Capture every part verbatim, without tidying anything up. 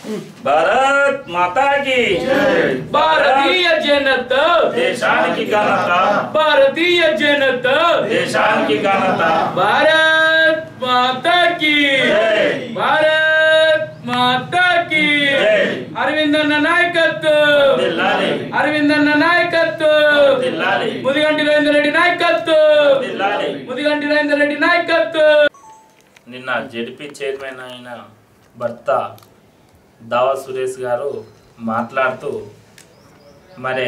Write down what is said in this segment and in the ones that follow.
भारत माता की భారతీయ జనతా देशाనికి ఘనత భారతీయ జనతా देशाనికి ఘనత భారత్ మాతా की భారత్ మాతా की అరవిందన్న నాయకత్వం దిల్లాలి అరవిందన్న నాయకత్వం దిల్లాలి ముదిగంటి రవీంద్ర రెడ్డి నాయకత్వం దిల్లాలి ముదిగంటి రవీంద్ర రెడ్డి నాయకత్వం. నిన్న జెడ్పీ చైర్మన్ అయిన భర్త దావా సురేష్ గారు మాట్లాడుతూ మరి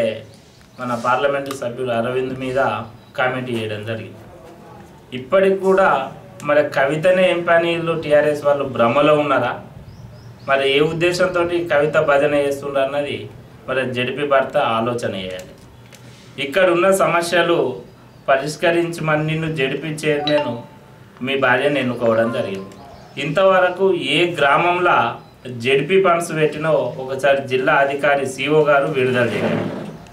మన పార్లమెంటు సభ్యుడు అరవింద్ మీద కామెంట్ చేయడం జరిగింది. ఇప్పటికి కూడా మరి కవితనే ఏం పనిలు టీఆర్ఎస్ వాళ్ళు భ్రమలో ఉన్నారా, మరి ఏ ఉద్దేశంతో కవిత భజన చేస్తుండ్రు అన్నది మరి జెడ్పీ భర్త ఆలోచన చేయాలి. ఇక్కడ ఉన్న సమస్యలు పరిష్కరించమని నిన్ను జెడ్పీ చైర్మన్ మీ భార్యను ఎన్నుకోవడం జరిగింది. ఇంతవరకు ఏ గ్రామంలో జెడ్పీ ఫండ్స్ పెట్టినో ఒకసారి జిల్లా అధికారి సిఓ గారు విడుదల చేయాలి.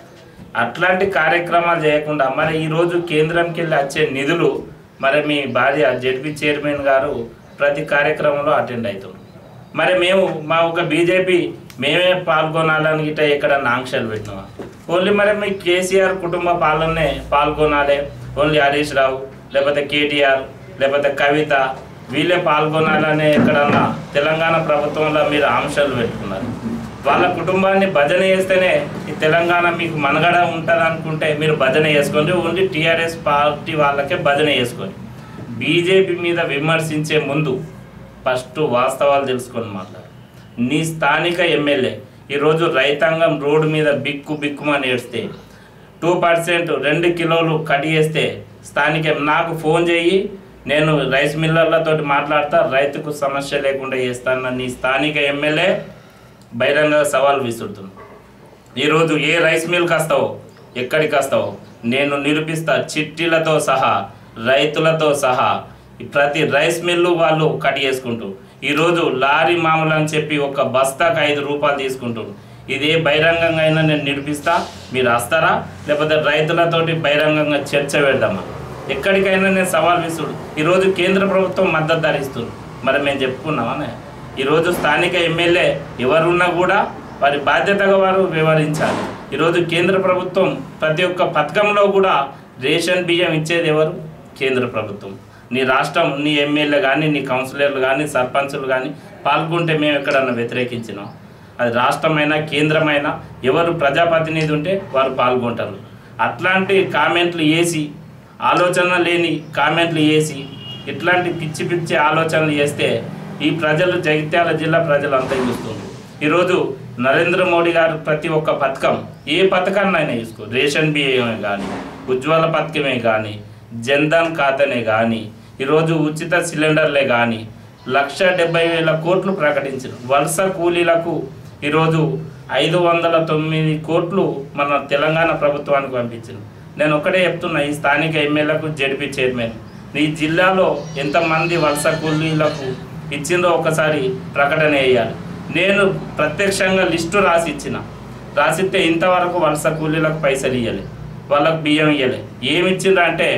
అట్లాంటి కార్యక్రమాలు చేయకుండా మరి ఈరోజు కేంద్రంకి వెళ్ళి వచ్చే నిధులు మరి మీ భార్య జెడ్పీ చైర్మన్ గారు ప్రతి కార్యక్రమంలో అటెండ్ అవుతున్నారు. మరి మేము మా ఒక బీజేపీ మేమే పాల్గొనాలని గిట్ట ఎక్కడన్నా ఆంక్షలు పెట్టినామా? ఓన్లీ మరి మీ కేసీఆర్ కుటుంబ పాలనే పాల్గొనాలి, ఓన్లీ హరీష్ రావు లేకపోతే కేటీఆర్ లేకపోతే కవిత వీళ్ళే పాల్గొనాలనే ఎక్కడన్నా తెలంగాణ ప్రభుత్వంలో మీరు ఆంక్షలు పెట్టుకున్నారు. వాళ్ళ కుటుంబాన్ని భజన చేస్తేనే ఈ తెలంగాణ మీకు మనుగడ ఉంటుంది అనుకుంటే మీరు భజన చేసుకోండి. ఓన్లీ టీఆర్ఎస్ పార్టీ వాళ్ళకే భజన చేసుకోండి. బీజేపీ మీద విమర్శించే ముందు ఫస్ట్ వాస్తవాలు తెలుసుకొని మాట్లాడు. నీ స్థానిక ఎమ్మెల్యే ఈరోజు రైతాంగం రోడ్డు మీద బిక్కు బిక్కుమని ఏడిస్తే టూ పర్సెంట్ రెండు కిలోలు కట్ చేస్తే స్థానిక నాకు ఫోన్ చేయి, నేను రైస్ మిల్లర్లతో మాట్లాడతా, రైతుకు సమస్య లేకుండా చేస్తానన్న నీ స్థానిక ఎమ్మెల్యే బహిరంగ సవాల్ విసురుతుంది. ఈరోజు ఏ రైస్ మిల్కి వస్తావో ఎక్కడికి వస్తావో నేను నిరూపిస్తా, చిట్టీలతో సహా రైతులతో సహా ప్రతి రైస్ మిల్లు వాళ్ళు కట్ చేసుకుంటూ ఈరోజు లారీ మామూలు అని చెప్పి ఒక బస్తాకు ఐదు రూపాయలు తీసుకుంటారు. ఇదే బహిరంగంగా అయినా నేను నిరూపిస్తా, మీరు వస్తారా లేకపోతే రైతులతోటి బహిరంగంగా చర్చ పెడదామా? ఎక్కడికైనా నేను సవాల్ విసుడు. ఈరోజు కేంద్ర ప్రభుత్వం మద్దతు ధరిస్తుంది, మరి మేము చెప్పుకున్నామనే. ఈరోజు స్థానిక ఎమ్మెల్యే ఎవరున్నా కూడా వారి బాధ్యతగా వారు వ్యవహరించాలి. ఈరోజు కేంద్ర ప్రభుత్వం ప్రతి ఒక్క పథకంలో కూడా రేషన్ బియ్యం ఇచ్చేది ఎవరు? కేంద్ర ప్రభుత్వం. నీ రాష్ట్రం నీ ఎమ్మెల్యే కానీ నీ కౌన్సిలర్లు కానీ సర్పంచులు కానీ పాల్గొంటే మేము ఎక్కడన్నా వ్యతిరేకించినాం? అది రాష్ట్రమైనా కేంద్రమైనా ఎవరు ప్రజాప్రతినిధి ఉంటే వారు పాల్గొంటారు. అట్లాంటి కామెంట్లు వేసి ఆలోచన లేని కామెంట్లు వేసి ఇట్లాంటి పిచ్చి పిచ్చి ఆలోచనలు చేస్తే ఈ ప్రజలు జగిత్యాల జిల్లా ప్రజలు అంతా చూస్తుంది. ఈరోజు నరేంద్ర మోడీ గారు ప్రతి ఒక్క పథకం ఏ పథకాన్ని అయినా తీసుకో, రేషన్ బియ్యమే కానీ ఉజ్వల పథకమే కానీ జన్ధన్ ఖాతానే కానీ ఈరోజు ఉచిత సిలిండర్లే కానీ లక్ష డెబ్బై వేల కోట్లు ప్రకటించారు. వలస కూలీలకు ఈరోజు ఐదు వందల తొమ్మిది కోట్లు మన తెలంగాణ ప్రభుత్వానికి పంపించారు. నేను ఒకటే చెప్తున్నా, ఈ స్థానిక ఎమ్మెల్యేలకు జెడ్పీ చైర్మన్ ఈ జిల్లాలో ఎంతమంది వలస కూలీలకు ఇచ్చిందో ఒకసారి ప్రకటన వేయాలి. నేను ప్రత్యక్షంగా లిస్టు రాసి ఇచ్చిన, రాసిస్తే ఇంతవరకు వలస కూలీలకు పైసలు ఇవ్వలే, వాళ్ళకు బియ్యం ఇవ్వలే. ఏమి ఇచ్చిండ్రు అంటే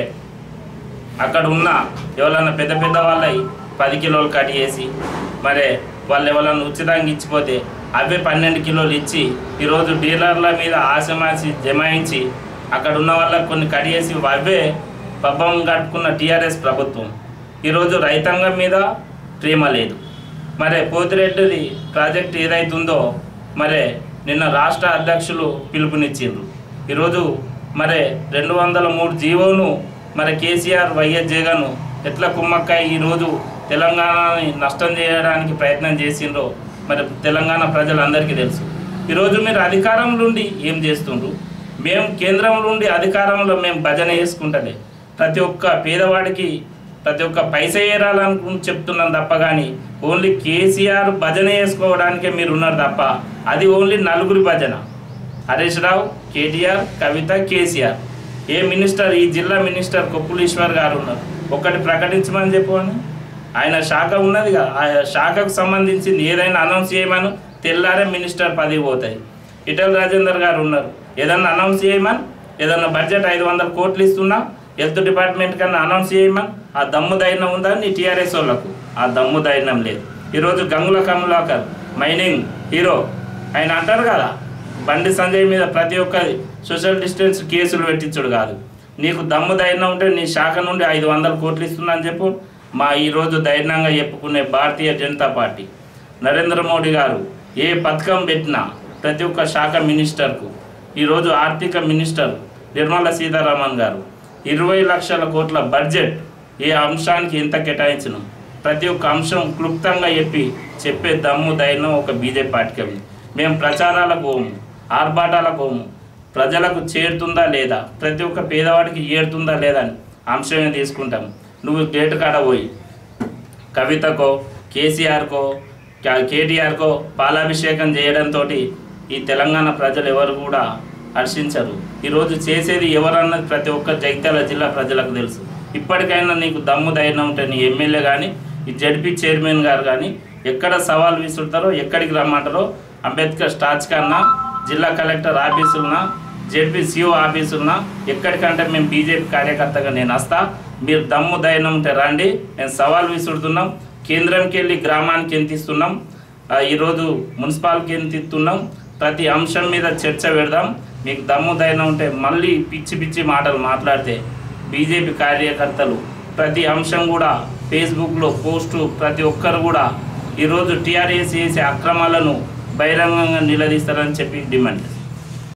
అక్కడ ఉన్న ఎవరన్నా పెద్ద పెద్ద వాళ్ళవి పది కిలోలు కట్ చేసి మరి వాళ్ళు ఎవరన్నా ఉచితంగా ఇచ్చిపోతే అవే పన్నెండు కిలోలు ఇచ్చి ఈరోజు డీలర్ల మీద ఆశమాసి జమాయించి అక్కడ ఉన్న వాళ్ళకి కొన్ని కట్ చేసి అవే పబ్బం కట్టుకున్న టీఆర్ఎస్ ప్రభుత్వం. ఈరోజు రైతాంగం మీద ప్రేమ లేదు. మరి పోతిరెడ్డిది ప్రాజెక్ట్ ఏదైతుందో మరి నిన్న రాష్ట్ర అధ్యక్షులు పిలుపునిచ్చిండ్రు. ఈరోజు మరి రెండు వందల మూడు జీవోను మరి కేసీఆర్ వైఎస్ జగన్ ఎట్లా కుమ్మక్కాయ ఈరోజు తెలంగాణని నష్టం చేయడానికి ప్రయత్నం చేసిండ్రో మరి తెలంగాణ ప్రజలందరికీ తెలుసు. ఈరోజు మీరు అధికారంలో ఉండి ఏం చేస్తుండ్రు? మేము కేంద్రంలో ఉండి అధికారంలో మేము భజన చేసుకుంటలే ప్రతి ఒక్క పేదవాడికి ప్రతి ఒక్క పైస ఏరాలనుకుని చెప్తున్నాం తప్ప కానీ ఓన్లీ కేసీఆర్ భజన చేసుకోవడానికే మీరు ఉన్నారు తప్ప అది ఓన్లీ నలుగురి భజన. హరీష్ రావు, కేటీఆర్, కవిత, కేసీఆర్. ఏ మినిస్టర్ ఈ జిల్లా మినిస్టర్ కొప్పులీశ్వర్ గారు ఉన్నారు, ఒకటి ప్రకటించమని చెప్పని ఆయన శాఖ ఉన్నదిగా, ఆ శాఖకు సంబంధించింది ఏదైనా అనౌన్స్ చేయమని తెల్లారే మినిస్టర్ పదవి పోతాయి. ఈటెల రాజేందర్ గారు ఉన్నారు, ఏదన్నా అనౌన్స్ చేయమని, ఏదన్నా బడ్జెట్ ఐదు వందల కోట్లు ఇస్తున్నా హెల్త్ డిపార్ట్మెంట్ కన్నా అనౌన్స్ చేయమని ఆ దమ్ము ధైర్యం ఉందా నీ టీఆర్ఎస్ వాళ్ళకు? ఆ దమ్ము ధైర్యం లేదు. ఈరోజు గంగుల కమలాకర్ మైనింగ్ హీరో ఆయన అంటారు కదా, బండి సంజయ్ మీద ప్రతి ఒక్కరి సోషల్ డిస్టెన్స్ కేసులు పెట్టించుడు కాదు. నీకు దమ్ము ధైర్యం ఉంటే నీ శాఖ నుండి ఐదు వందల కోట్లు ఇస్తున్నా అని చెప్పు. మా ఈరోజు ధైర్యంగా చెప్పుకునే భారతీయ జనతా పార్టీ నరేంద్ర మోడీ గారు ఏ పథకం పెట్టినా ప్రతి ఒక్క శాఖ మినిస్టర్కు, ఈరోజు ఆర్థిక మినిస్టర్ నిర్మలా సీతారామన్ గారు ఇరవై లక్షల కోట్ల బడ్జెట్ ఏ అంశానికి ఎంత కేటాయించను ప్రతి ఒక్క అంశం క్లుప్తంగా చెప్పి చెప్పే దమ్ము ధైర్యం ఒక బీజేపీ పార్టీకి ఉంది. మేము ప్రచారాలకు పోము, ఆర్భాటాలకు పోము, ప్రజలకు చేరుతుందా లేదా, ప్రతి ఒక్క పేదవాడికి ఏరుతుందా లేదా అని అంశమే తీసుకుంటాం. నువ్వు గేటు కాడ పోయి కవితకో కేసీఆర్కో కేటీఆర్కో పాలాభిషేకం చేయడంతో ఈ తెలంగాణ ప్రజలు ఎవరు కూడా హర్షించరు. ఈరోజు చేసేది ఎవరన్నది ప్రతి ఒక్క జగిత్యాల జిల్లా ప్రజలకు తెలుసు. ఇప్పటికైనా నీకు దమ్ము ధైర్యం ఉంటే నీ ఎమ్మెల్యే కానీ ఈ జడ్పీ చైర్మన్ గారు కానీ ఎక్కడ సవాల్ విసురుతారో, ఎక్కడికి రమ్మంటారో అంబేద్కర్ స్టాచ్ కన్నా, జిల్లా కలెక్టర్ ఆఫీసులనా, జడ్పీ సిఓ ఆఫీసులనా, ఎక్కడికంటే మేము బీజేపీ కార్యకర్తగా నేను వస్తా. మీరు దమ్ము ధైర్యం ఉంటే రండి, మేము సవాల్ విసురుతున్నాం. కేంద్రంకి వెళ్ళి గ్రామానికి ఎంత ఇస్తున్నాం, ఈరోజు మున్సిపాలిటీకి ఎంత ఇస్తున్నాం, ప్రతి అంశం మీద చర్చ పెడదాం. మీకు దమ్ము ధైర్యం ఉంటే మళ్ళీ పిచ్చి పిచ్చి మాటలు మాట్లాడితే బీజేపీ కార్యకర్తలు ప్రతి అంశం కూడా ఫేస్బుక్లో పోస్టు ప్రతి ఒక్కరు కూడా ఈరోజు టీఆర్ఎస్ చేసే అక్రమాలను బహిరంగంగా నిలదీస్తారని చెప్పి డిమాండ్ చేస్తారు.